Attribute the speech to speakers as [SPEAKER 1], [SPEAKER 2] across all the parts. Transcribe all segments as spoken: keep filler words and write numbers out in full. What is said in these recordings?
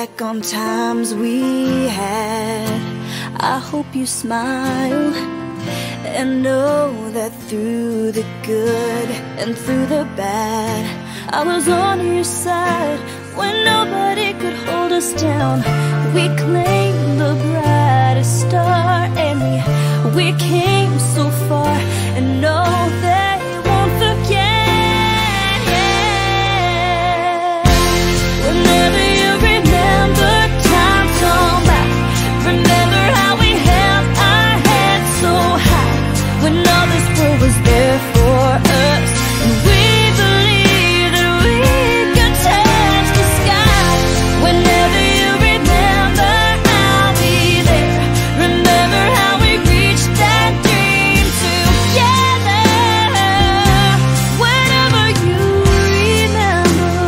[SPEAKER 1] back on times we had, I hope you smile and know that through the good and through the bad, I was on your side when nobody could hold us down. We claimed the brightest star, and we, we came so far, and know they won't forget. Whenever you remember times gone by, remember how we held our heads so high when all this world was there for us, and we believed that we could touch the sky. Whenever you remember, I'll be there. Remember how we reached that dream together. Whenever you remember,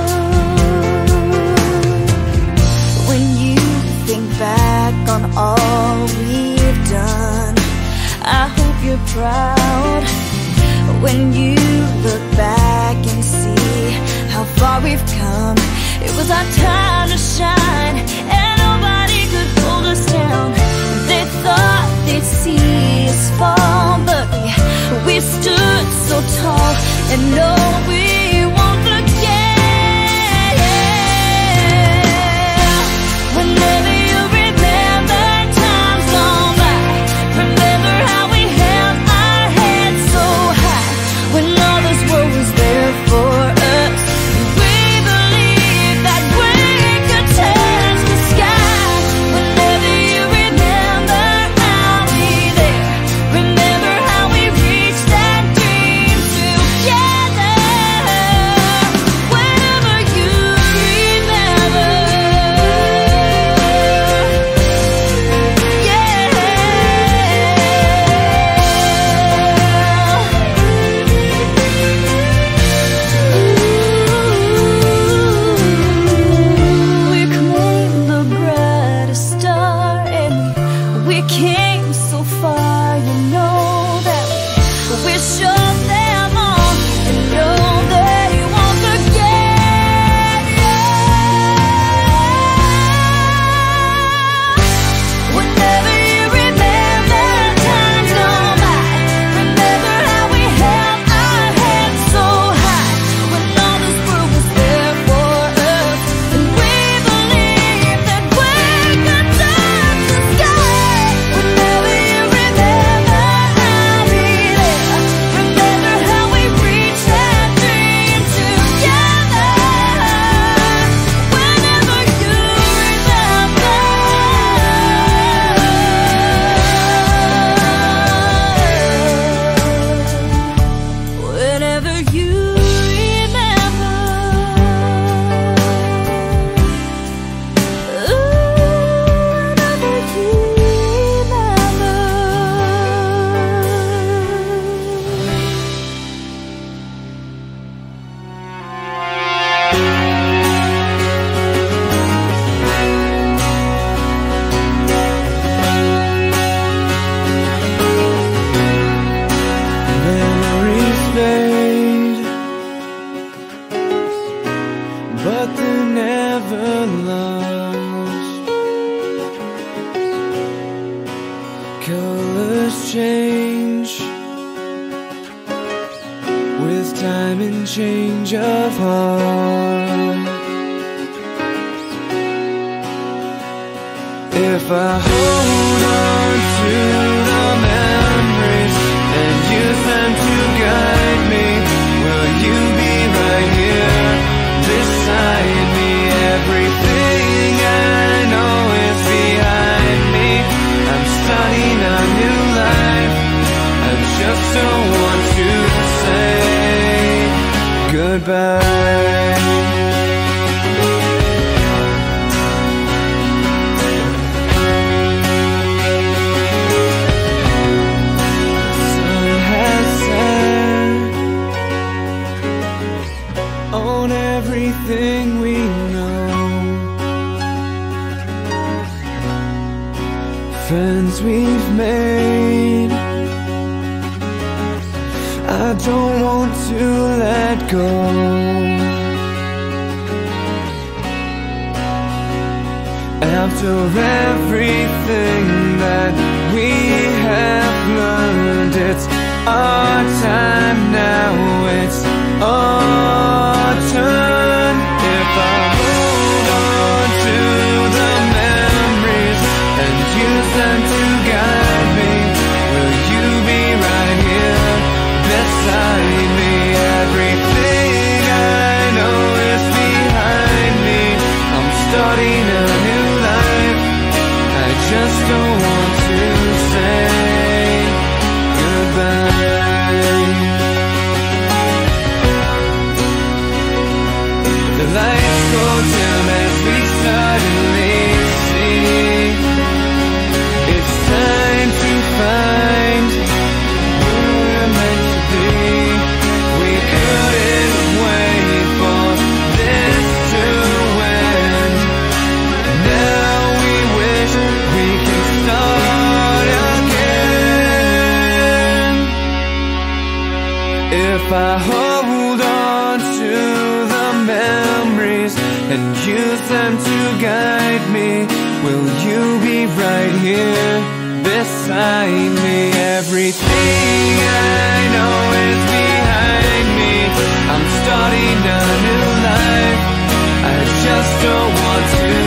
[SPEAKER 1] when you think back on all we've done, I hope you're proud. When you look back and see how far we've come, it was our time to shine, and nobody could hold us down. They thought they'd see us fall, but we, we stood so tall, and no, we won't forget. Whenever you remember times gone by, remember how we held our heads so high when all this world was there for us. We believed that we could touch the sky. Whenever you remember, I'll be there. Remember how we reached that dream together. Whenever you remember, yeah. We claimed the brightest star, and we came so far. You know that we showed them all, and know they won't forget. Whenever you remember times gone by, remember how we held our heads so high when all this world was there for us, and we believed that we could touch the sky. Whenever you remember, I'll be there. Remember how we reached that dream together. Whenever you remember, whenever you remember, ooh, whenever you remember.
[SPEAKER 2] Memories fade, but they're never lost. Colors change with time and change of heart. If I hold on to the memories and use them to guide me, will you be right here beside me? Everything I know is behind me. I'm starting a new life. I just don't want to say goodbye. Sun has set on everything we know, friends we've made. I don't want to let go. After everything that we have learned, it's our time now, it's our turn. If I hold on to the memories and use them to guide me, will you be right here beside me? Everything I know is behind me. I'm starting a new life. I just don't want to say goodbye. The lights go dim as we suddenly see it's time to find who we're meant to be. We couldn't wait for this to end. Now we wish we can start again. If I hold on to the memories and use them to guide me, will you be right here beside me? Everything I know is behind me. I'm starting a new life. I just don't want to